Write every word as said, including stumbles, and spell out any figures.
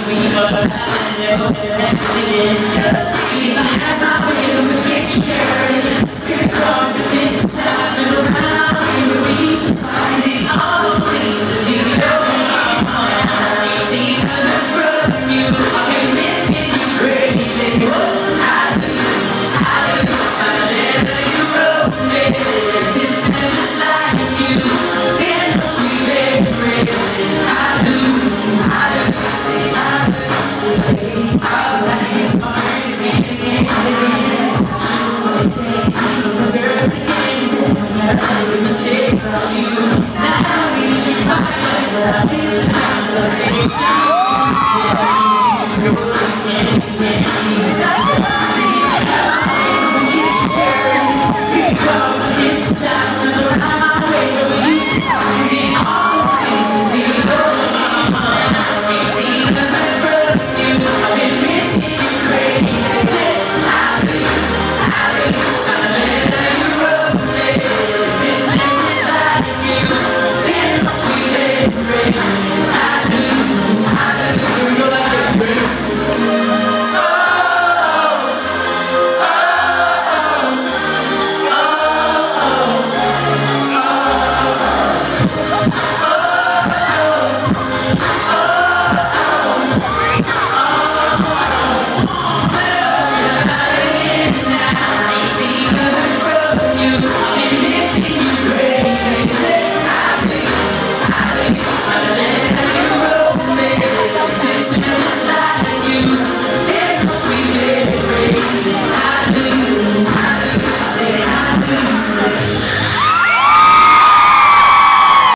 Just see if I had my way, I would get you carried. Get caught in this time and around. You were used to finding all those things to see me over my mind. See nothing from you, I've been missing you crazy. I do, I do, something that you wrote me. Since then, just like you, then no sweet memory. I do, I do, say I do, say I like it hard to get in. That's a mistake about you. Now I need you, my love, but I need to have a